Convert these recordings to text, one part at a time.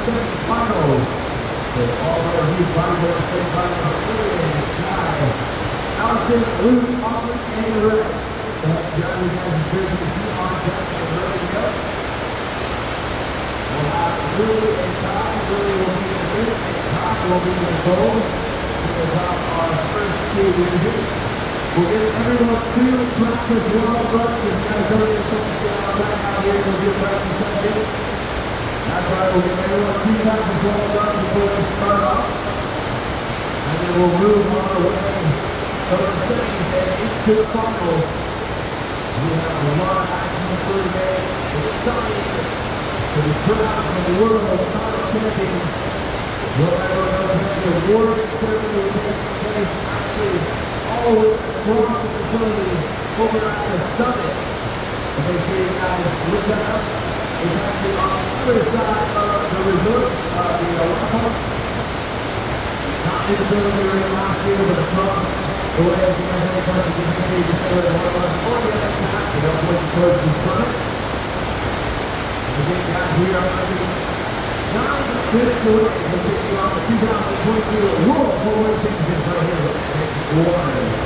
semifinals. So all of our youth bodyboard semifinals, Nguyen, Kai, Allison, Luke, Aubrey, and Rick. John, you guys' business on deck and ready to go. We'll have Lily and Kai. Lily will be in the mid, and Kai will be in the goal. Because of our first two divisions. We'll give everyone 2 practice wall runs. If you guys don't get a chance to get out right out here, we'll do a practice session. That's right, we'll give everyone 2 practice wall runs before they start off. And then we'll move on our way from the semis and into the finals. We have a lot of action this today. Exciting for the crowds of the world title champions. Well, everyone knows that the award ceremony will take place actually all the way across the facility over at the summit. So make sure you guys look that up. It's actually on the other side of the resort, the Waterpark. Not in the building we were in last year, but across the way. If you guys have any questions, you can make sure you just go to one of us or the other side. You don't point towards the summit. Again, guys, we are going to be 9 minutes away from kicking off the 2022 World World Championship right here at Flowriders.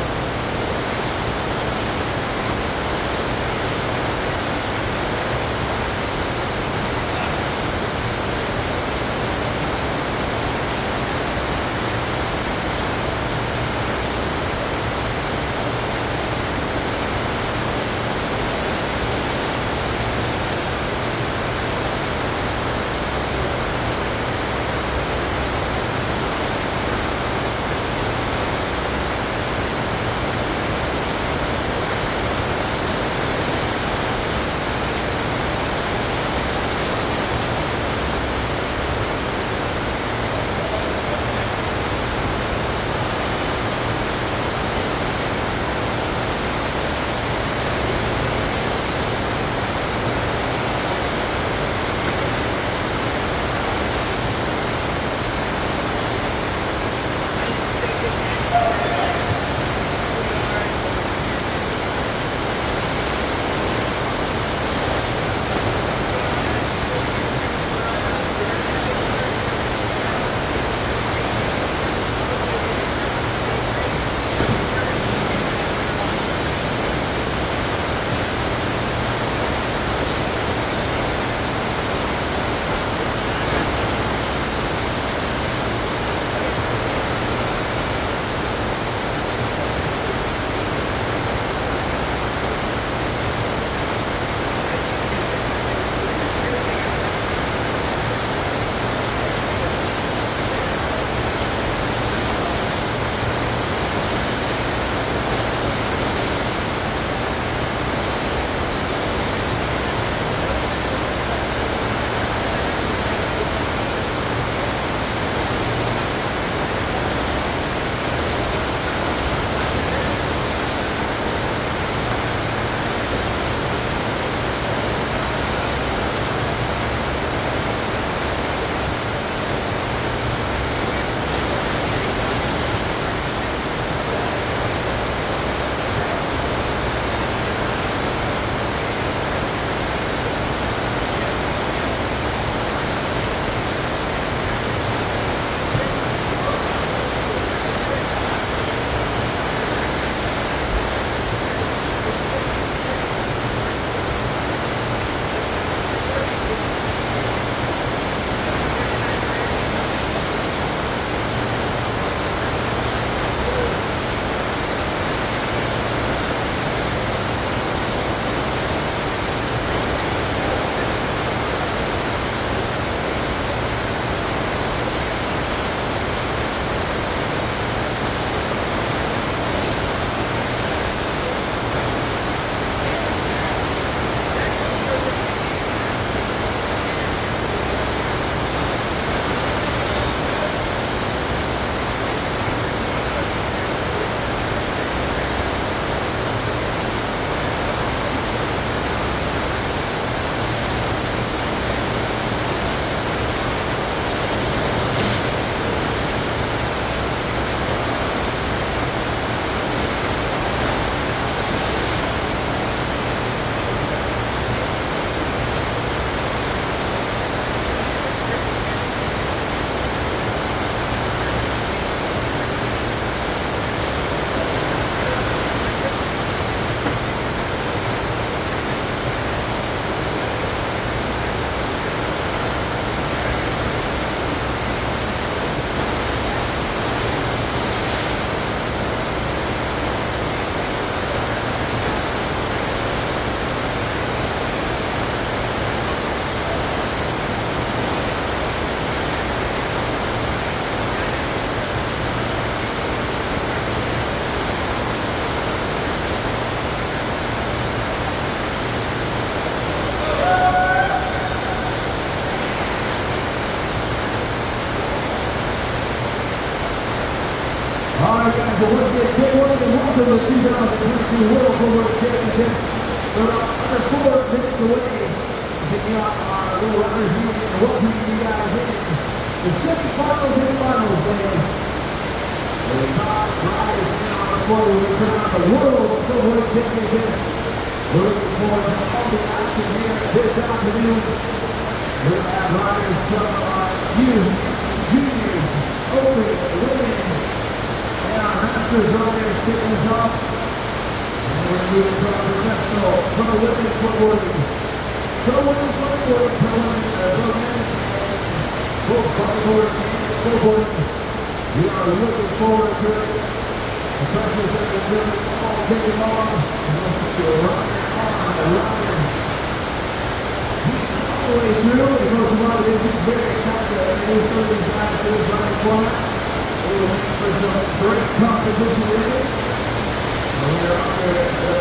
So once again, good morning and welcome to the 2022 World Flowboard Championships. We're about under 4 minutes away from picking up our little runners meeting and welcoming you guys in the semi-finals and finals day. The top riders in on the sport will be crowned the World Flowboard Championships. We're looking forward to all the action here this afternoon. We're going to have riders from our youth, juniors, open, women's, and our masters riders kicking us off. And we're going to move into our professional pro women flowboarding. Pro women flowboarding, pro men's, and both bodyboarding and flowboarding. We are looking forward to it. The pressures that we're doing all day long. We'll see you rider on the rider. He's all the way through. It goes to one of these. It's very excited to introduce some of these guys to this running format. We're looking for some great competition in it. We're under the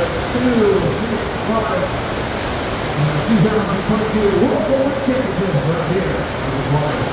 2022 World Flowboard Championships right here on the water.